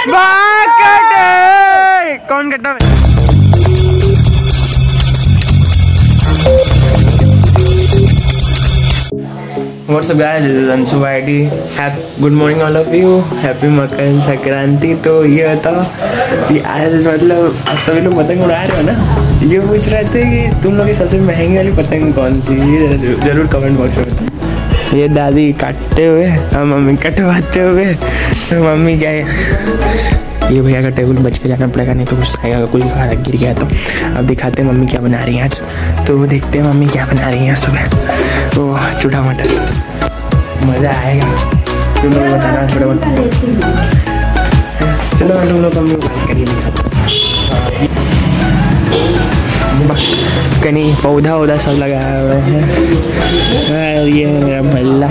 कौन कटा? What's up guys, this is Ansu YT. Good morning all of you. Happy Makar Sankranti. तो ये था कि आज मतलब आप सभी लोग पतंग उड़ा रहे हो ना, ये पूछ रहे थे कि तुम लोग की सबसे महंगी वाली पतंग कौन सी, ये जरूर कमेंट बॉक्स में बताओ। ये दादी काटते हुए और मम्मी कटवाते हुए, तो मम्मी क्या है, ये भैया का टेबल बच के जाना पड़ेगा, नहीं तो कुछ खाएगा, कुछ खाना गिर गया। तो अब दिखाते हैं मम्मी क्या बना रही है आज। तो देखते हैं मम्मी क्या बना रही है सुबह। तो चूड़ा मटर, मज़ा आएगा। तुम लोग बताना थोड़ा बहुत। चलो तुम लोग हम लोग कहीं कहीं पौधा वौधा सब लगाया हुआ है। ये है मेरा भल्ला।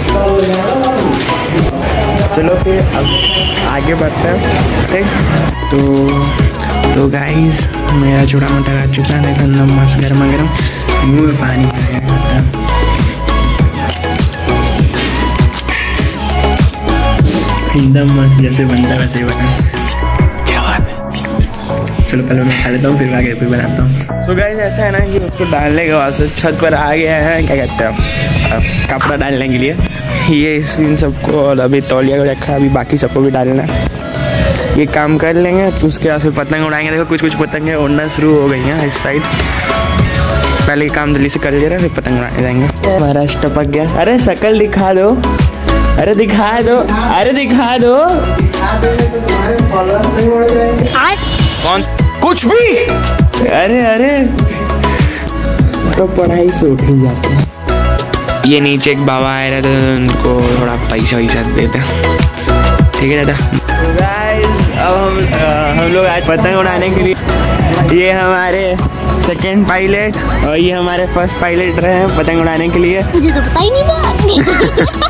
चलो फिर अब आगे बढ़ते हैं, ठीक। तो गाइस मेरा चूड़ा मटर आ चुका है, देखो मस्त गर्मा गर्म, मुँह में पानी आ गया। एकदम मस्त जैसे बनता है वैसे ही बना। क्या बात है। चलो पहले मैं खा लेता हूँ, फिर आगे फिर बनाता हूँ। तो गाइस ऐसा है ना कि उसको डालने के बाद से छत पर आ गया है, क्या कहते हैं, कपड़ा डालने के लिए। ये इन सबको, और अभी तौलिया को रखा है, अभी बाकी सबको भी डालना है। ये काम कर लेंगे तो उसके बाद फिर पतंग उड़ाएंगे। देखो कुछ पतंगें उड़ना शुरू हो गई हैं इस साइड। पहले काम जल्दी से कर ले रहे, फिर पतंग उड़ाने जाएंगे। हमारा टपक गया। अरे शकल दिखा दो, अरे दिखा दो, अरे दिखा दो। कौन कुछ भी? अरे तो पढ़ाई से उठ ही जाते हैं। ये नीचे एक बाबा आए रहे थे, उनको थोड़ा पैसा वैसा देते हैं, ठीक है दादा। तो गाइस अब हम लोग आज पतंग उड़ाने के लिए, ये हमारे सेकंड पायलट और ये हमारे फर्स्ट पायलट रहे हैं पतंग उड़ाने के लिए। मुझे तो पता ही नहीं था।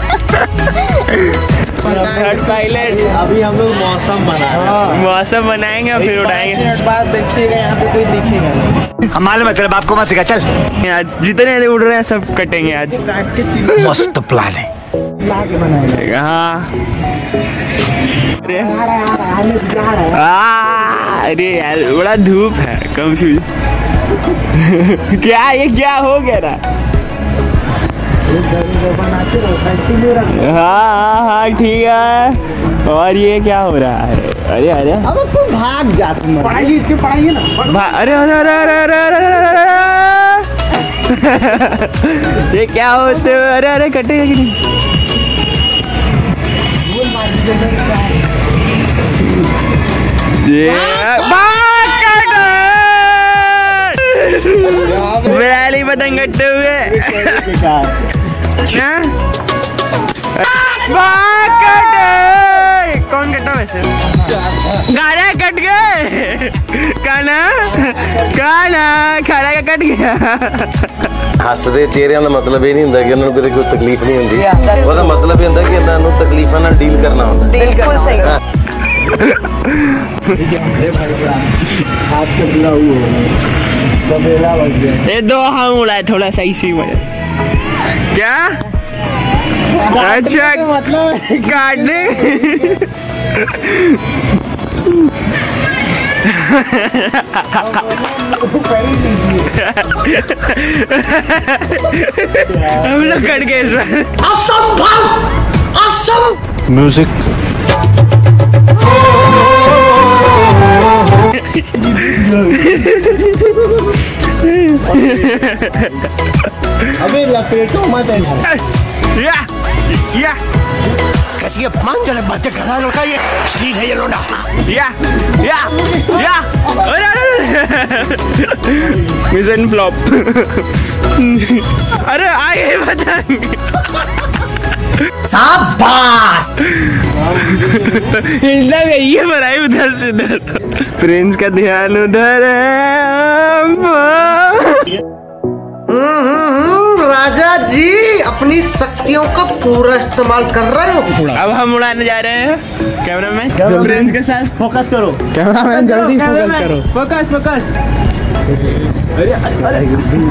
Third pilot. अभी हम लोग मौसम बनाएंगे और फिर उड़ाएंगे। बात देखिएगा, यहाँ पे कोई दिखेगा। हमारे मतलब आपको मत सिखा, चल। आज जितने उड़ रहे हैं सब कटेंगे आज। मस्त प्लान है। हाँ अरे यार बड़ा धूप है, कंफ्यूज। क्या ये क्या हो गया ना? हाँ ठीक है। और ये क्या हो रहा है? अरे अब तो भाग जाते पढ़ाई, इसकी पढ़ाई है ना। अरे ये क्या होते? अरे कटेगा कि नहीं? मेरी पतंग कटते हुए कौन कटा वैसे? गाना कट गए, खाना का कट गया। हसदे चेहरिਆਂ ਦਾ मतलब ਇਹ ਨਹੀਂ ਹੁੰਦਾ ਕਿ ਉਹਨਾਂ ਨੂੰ ਕੋਈ ਤਕਲੀਫ ਨਹੀਂ ਹੁੰਦੀ, ਉਹਦਾ मतलब ਇਹ ਹੁੰਦਾ कि ਇਹਨਾਂ ਨੂੰ ਤਕਲੀਫਾਂ ਨਾਲ ਡੀਲ ਕਰਨਾ ਹੁੰਦਾ। बिल्कुल सही। ये दो हम उड़ाए, थोड़ा सा इसी में क्या अच्छा मतलब काटने। हम लोग कट गए इस बार। असंभव म्यूजिक। अबे लपेटो मत या कैसी अपमानजनक बातें कर रहा है लड़का, ये अश्लील है ये लोना। या मिशन फ्लॉप। अरे आगे पतंग। शाबाश। हिलना गई बनाई उधर से उधर। फ्रेंड्स का ध्यान उधर है। राजा जी अपनी शक्तियों का पूरा इस्तेमाल कर रहे हो। अब हम उड़ाने जा रहे हैं। कैमरामैन फ्रेंड्स के साथ फोकस करो। कैमरामैन जल्दी फोकस करो। फोकस अरे अरे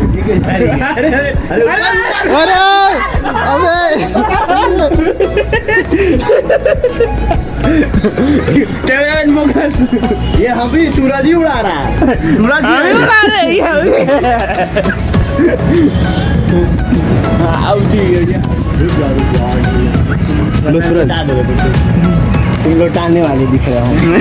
ये हम भी सूरज ही उड़ा रहा है। सूरज ही उड़ा रहे तुम लौटाने वाले दिख रहे हो।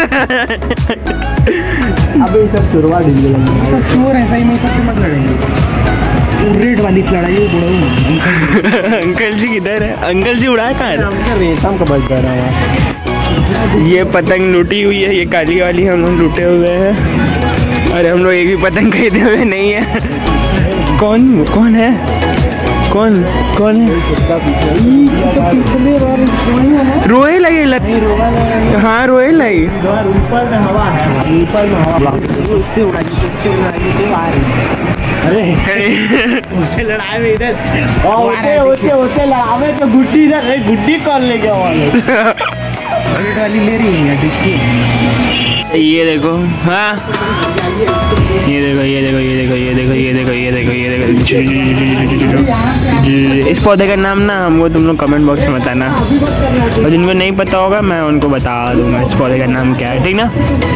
अब ये सब चोरवा ढील चोर है सही में, सबसे मत लड़ेंगे। रेड वाली लड़ाई अंकल जी किधर है? अंकल जी उड़ाए कहाँ है? रेशम का बच रहा है। ये पतंग लूटी हुई है, ये काली वाली हम लोग लूटे हुए हैं। अरे हम लोग एक भी पतंग खरीदे हुए नहीं है। कौन कौन है? कौन कौन है? रोए लगे हाँ रोए लगी। ऊपर में हवा है, ऊपर में हवा उससे उड़ाई तो आ रही। अरे लड़ाई में इधर होते लड़ावे तो गुड्डी इधर, गुड्डी कौन ले गया वाली ले रही है। ये देखो हाँ, ये देखो ये देखो ये देखो ये देखो ये देखो ये देखो ये देखो। इस पौधे का नाम ना हमको तुम लोग कमेंट बॉक्स में बताना, और जिनको नहीं पता होगा मैं उनको बता दूंगा इस पौधे का नाम क्या है, ठीक ना?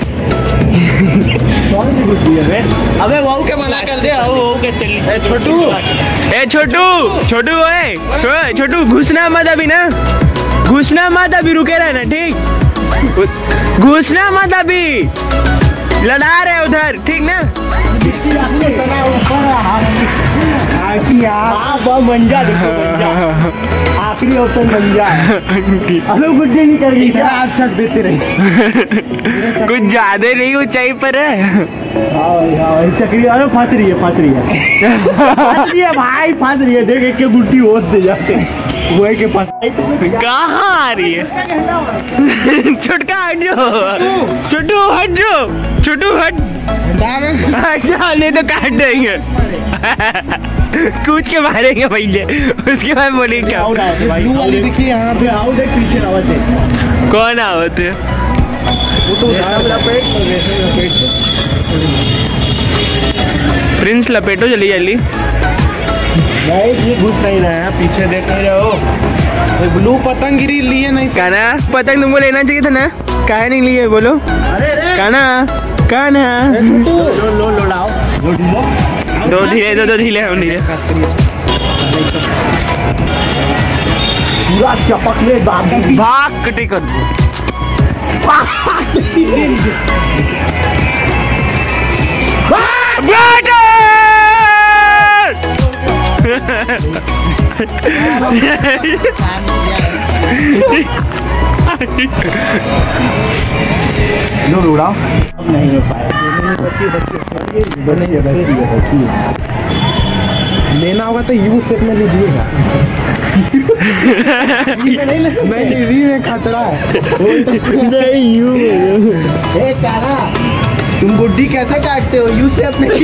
अबे वो के मना कर दे। छोटू छोटू छोटू ओए छोटू घुसना मत अभी ना, घुसना मत अभी, रुके रहना ठीक, घुसना मत अभी, लड़ा रहे उधर ठीक ना? मंजा आखिरी ऑप्शन मंजा है। अबे गुड्डी नहीं कर रही, आप शक देते रहे। कुछ ज्यादा नहीं ऊंचाई पर है। चक्री अरे फंस रही है फंस रही है भाई, फंस रही है। देख एक के गुड्डी होत दे जाते वो के पास कहाँ आ रही है? छुटका हट जाओ, छोटू हट जाओ, छोटू हट जाओ, नहीं तो काट देंगे। कूद के मारेंगे पहले, उसके बाद बोलेंगे क्या? देखिए यहाँ पे आओ, देख पीछे आवाज है। कौन आवत है? वो तो प्रिंस लपेटो जल्दी जल्दी। नहीं ये घुस नहीं रहा है, पीछे देख नहीं रहे हो। ब्लू पतंग गिरी लिए नहीं काना, पतंग तुमको लेना चाहिए था ना, काहे नहीं लिए बोलो? काना काना लो लाओ, दो ढीले हम ढीले। पूरा चपक ले भाग कटी कर लो उड़ाओ। नहीं हो पाएगा, बच्ची लेना होगा तो यू शेप में लीजिएगा। नहीं वी में खतरा है। नहीं यू तुम गुड्डी कैसे काटते हो? यू शेप में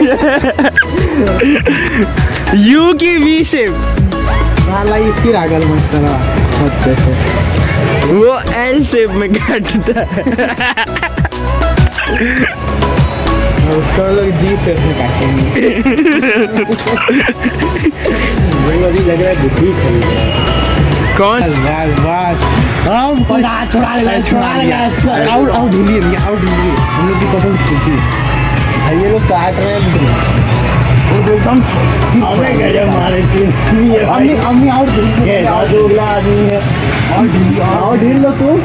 यू की वी शेप फिर आगल मत वो एल शेप में काटता है। उसको लोग जी शेप में काटेंगे। अभी लग रहा है बुद्धि खरीद रहा है। कौन? छोड़ा लिया। आओ ढीलिए हम लोग की पसंद छुट्टी भाई, ये लोग काट रहे हैं। अम्मी और आदमी है, और ढील लो तू।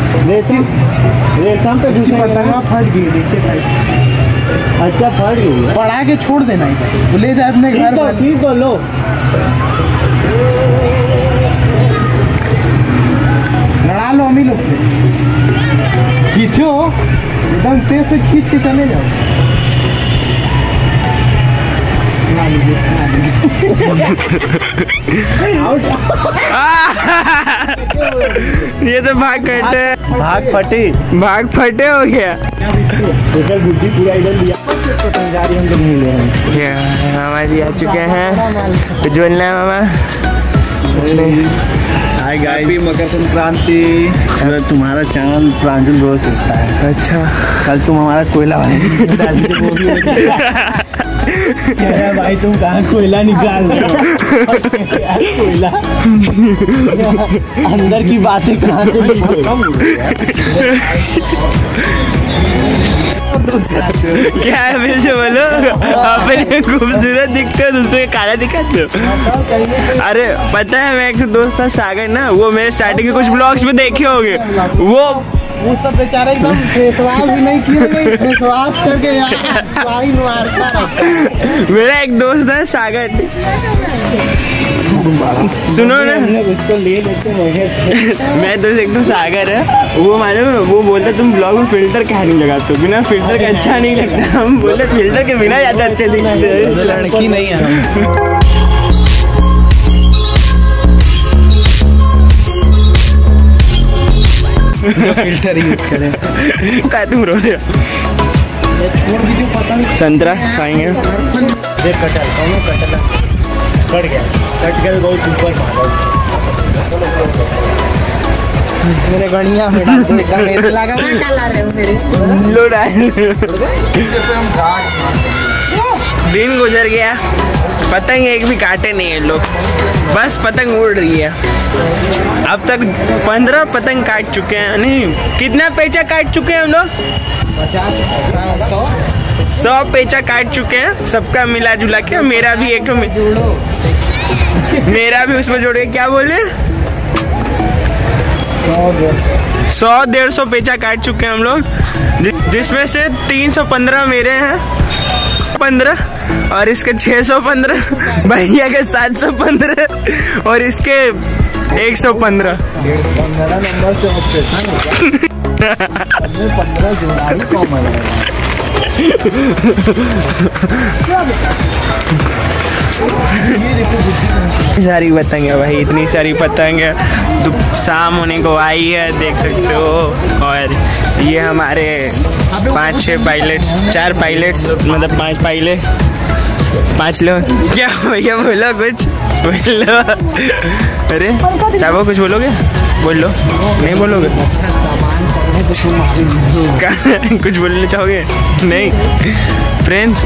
रेशम पे दूसरी पतंगा फट गई, देखते। अच्छा फट गई, बढ़ा के छोड़ देना इधर, वो ले जाए अपने घर। ठीक तो लो, लड़ा लो अम्मी लोग से, खींचो एकदम तेज से, खींच के चले जाओ। ये तो भाग फटे हो गया। बुद्धि पूरा इधर लिया, हम लोग नहीं ले रहे हैं। हमारी आ चुके हैं उज्ज्वल मामा। Hi guys, happy Makar Sankranti. तुम्हारा चैनल प्रांजल रोज दिखता है। अच्छा, कल तुम हमारा कोयला भाई तुम कहाँ कोयला निकाल रहे हो? कोयला अंदर की बातें कहाँ से क्या है फिर से बोलो। अपने खूबसूरत दिखते हो, दूसरे काला दिखाते हो। अरे पता है, मैं एक दोस्त था सागर ना, वो मेरे स्टार्टिंग के कुछ ब्लॉग्स में देखे होंगे। वो सब बेचारा एकदम फेस वॉश भी नहीं किए, फेस वॉश करके यार मारता रहता। मेरा एक दोस्त है सागर, सुनो ना, उसको ले लेते हैं। मैं दोस्त एक तो सागर है, वो मालूम, वो बोलता तुम ब्लॉग में फिल्टर क्या नहीं लगाते हो, बिना फिल्टर के अच्छा नहीं लगता। हम बोले फिल्टर के बिना ज्यादा अच्छे दिखते हैं। लड़की नहीं है हम। फिल्टर यूज करें। क्या तुम रो रहे हो? संतरा खाएंगे। कटल कट गया, बहुत ऊपर मेरे गणिया में लगा दिन गुजर गया, पतंग एक भी काटे नहीं है लोग, बस पतंग उड़ रही है। अब तक 15 पतंग काट चुके हैं। नहीं, कितना पेचा काट चुके हैं हम लोग? 100 पेचा काट चुके हैं, सबका मिला जुला के। मेरा भी एक मेरा भी उसमें जोड़े। क्या बोले? 100-150 पेचा काट चुके हैं हम लोग, जिसमें से 315 मेरे हैं, 15, और इसके 615, भैया के 715 और इसके 115। 15 नंबर से 15 जोड़ा ही कॉमन है। सारी पतंग है भाई, इतनी सारी पतंग है। तो शाम होने को आई है, देख सकते हो। और ये हमारे 5-6 पायलट्स, 4 पायलट्स, मतलब 5 पायलट, 5 लोग। क्या भैया बोलो, कुछ बोलो। अरे क्या वो कुछ बोलोगे? बोल लो। नहीं बोलोगे? कुछ बोलना चाहोगे? नहीं। फ्रेंड्स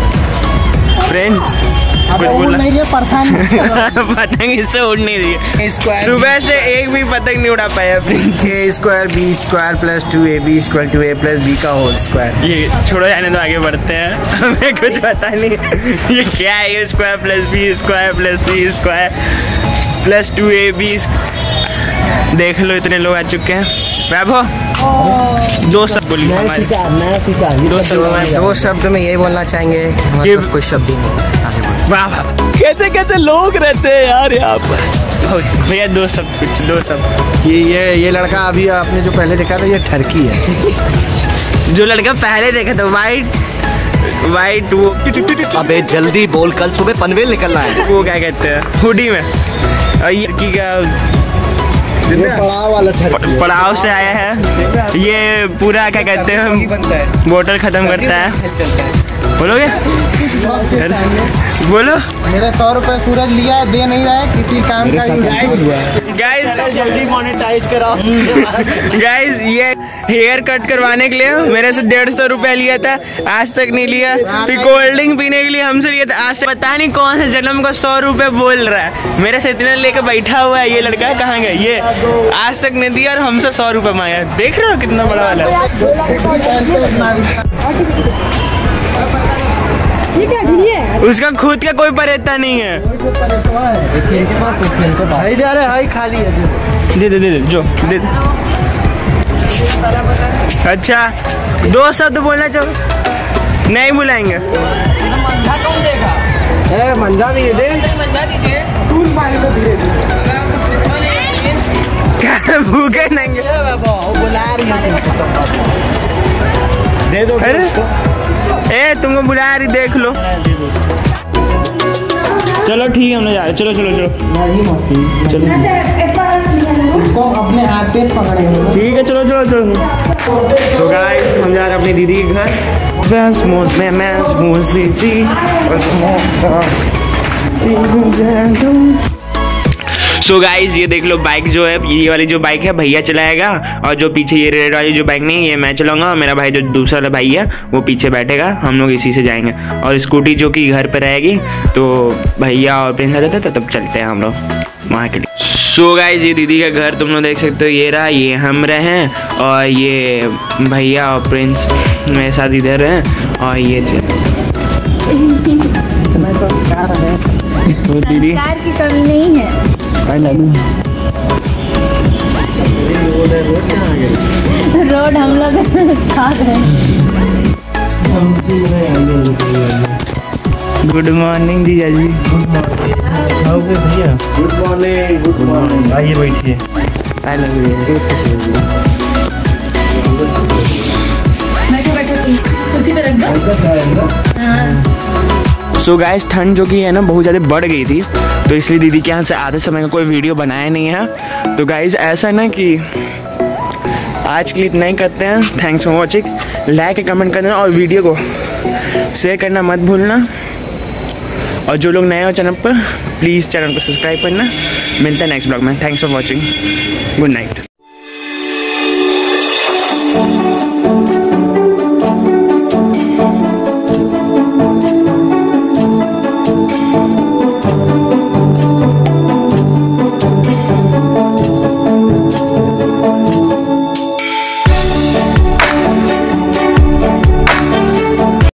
पतंग इससे उड़ नहीं रही है। सुबह से एक भी पतंग नहीं उड़ा पाया Prince. A² B² + 2AB = 2A + B का होल स्क्वायर। ये छोड़ो, जाने तो आगे बढ़ते हैं। हमें कुछ पता नहीं ये क्या है। A² + B² + C² + 2AB। देख लो, इतने लोग आ चुके हैं। वैभव, 2 शब्द बोलिए हमारे। दो शब्द में यही बोलना चाहेंगे, हमारे पास कोई शब्द ही नहीं। वाह, कैसे लोग रहते हैं यार यहाँ पर। भैया 2 शब्द। ये लड़का अभी आपने जो पहले देखा था, ये ठरकी है। जो लड़का पहले देखा था, वाइट वो। अबे जल्दी बोल, कल सुबह पनवेल निकलना है। वो क्या कहते हैं, हुडी में। और ये लड़की का पड़ाव वाला ठरकी, पड़ाव से आया है। ये पूरा क्या कहते हैं, बोतल खत्म करता है। बोलोगे? बोलो। मेरे 100 रुपए सूरज लिया है, दे नहीं रहा है किसी काम का। गाइस जल्दी मोनेटाइज कराओ। गाइस, ये हेयर कट करवाने के लिए मेरे से 150 रुपया लिया था, आज तक नहीं लिया। फिर कोल्ड ड्रिंक पीने के लिए हमसे लिया था, आज से पता नहीं कौन से जन्म को 100 रुपए बोल रहा है। मेरे से इतना लेकर बैठा हुआ है ये लड़का, कहाँ गया ये? आज तक नहीं दिया और हमसे 100 रुपए मांगा। देख रहे हो कितना बड़ा वाला। उसका खुद का कोई परेता नहीं है। हाई खाली है। दे जो दे। अच्छा, 2 शब्द बोलना चाहो? नहीं बुलाएंगे। मंजा नहीं दे, भूखे नहीं दे दो। अरे तुमको बुला रही, देख लो। चलो ठीक है, हमने जा रहे। चलो उसको अपने हाथ पे पकड़ेंगे। ठीक है, चलो। तो गाइस, हम जा रहे हैं अपनी दीदी के घर। सो गाइज ये देख लो बाइक जो है, ये वाली जो बाइक है भैया चलाएगा, और जो पीछे ये रेड वाली जो बाइक नहीं ये मैं चलाऊंगा, और मेरा भाई जो दूसरा वाला भाई है वो पीछे बैठेगा, हम लोग इसी से जाएंगे। और स्कूटी जो कि घर पे रहेगी, तो भैया और प्रिंस आ जाते थे तब चलते हैं हम लोग वहाँ के लिए। सो गाइज ये दीदी का घर तुम लोग देख सकते हो, ये रहा, ये हम रहे हैं, और ये भैया और प्रिंस मेरे साथ इधर हैं, और ये तो दीदी कार की कमी नहीं है। रोड हम लोग खा गए। गुड मॉर्निंग जीजा जी। भैया गुड मॉर्निंग। गुड मॉर्निंग, आइए बैठिए। सो गाइस ठंड जो कि है ना बहुत ज़्यादा बढ़ गई थी, तो इसलिए दीदी के यहाँ से आधे समय का कोई वीडियो बनाया नहीं है। तो गाइस ऐसा है ना कि आज के लिए इतना ही करते हैं। Thanks for watching. Like comment करना और वीडियो को शेयर करना मत भूलना, और जो लोग नए हो चैनल पर प्लीज़ चैनल को सब्सक्राइब करना। मिलते हैं नेक्स्ट ब्लॉग में। Thanks for watching. Good night.